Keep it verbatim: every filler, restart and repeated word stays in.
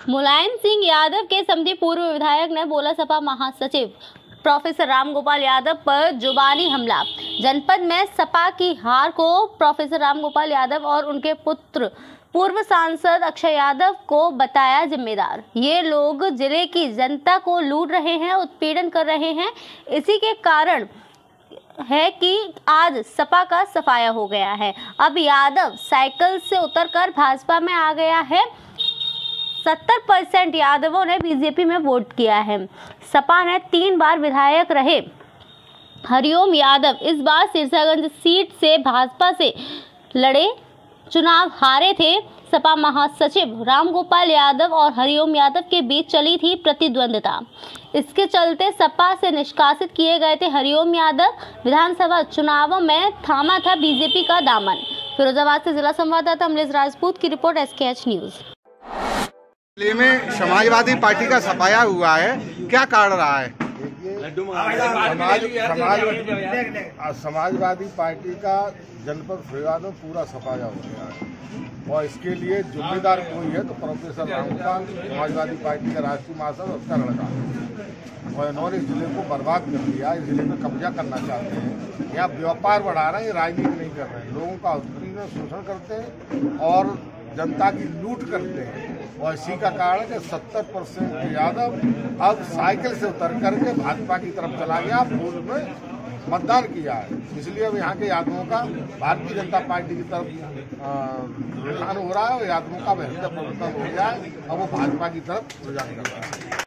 मुलायम सिंह यादव के समधी पूर्व विधायक ने बोला सपा महासचिव प्रोफेसर रामगोपाल यादव पर जुबानी हमला। जनपद में सपा की हार को प्रोफेसर रामगोपाल यादव और उनके पुत्र पूर्व सांसद अक्षय यादव को बताया जिम्मेदार। ये लोग जिले की जनता को लूट रहे हैं, उत्पीड़न कर रहे हैं। इसी के कारण है कि आज सपा का सफाया हो गया है। अब यादव साइकिल से उतरकर भाजपा में आ गया है। सत्तर परसेंट यादवों ने बीजेपी में वोट किया है। सपा ने तीन बार विधायक रहे हरिओम यादव इस बार सिरसागंज सीट से भाजपा से लड़े, चुनाव हारे थे। सपा महासचिव रामगोपाल यादव और हरिओम यादव के बीच चली थी प्रतिद्वंद्विता। इसके चलते सपा से निष्कासित किए गए थे हरिओम यादव। विधानसभा चुनावों में थामा था बीजेपी का दामन। फिरोजाबाद से जिला संवाददाता अमलेश राजपूत की रिपोर्ट, एस के एच न्यूज। जिले में समाजवादी पार्टी का सफाया हुआ है, क्या कारण रहा है? समाज, समाज, समाजवादी पार्टी का जनपद फरीदाबाद में पूरा सफाया हो गया है और इसके लिए जिम्मेदार कोई है तो प्रोफेसर रामगोपाल, समाजवादी पार्टी का राष्ट्रीय महासचिव, उसका लड़का है और इन्होंने जिले को बर्बाद कर दिया। इस जिले में कब्जा करना चाहते हैं, यहाँ व्यापार बढ़ा रहे हैं, राजनीति नहीं कर रहे हैं, लोगों का उत्पीड़न शोषण करते हैं और जनता की लूट करते हैं। और इसी का कारण है कि सत्तर परसेंट यादव अब साइकिल से उतर करके भाजपा की तरफ चला गया, पूर्व में मतदान किया है। इसलिए अब यहाँ के यादवों का भारतीय जनता पार्टी की तरफ रुझान हो रहा है और यादवों का हृदय परिवर्तन हो गया है। अब वो भाजपा की तरफ रुझान कर रहा है।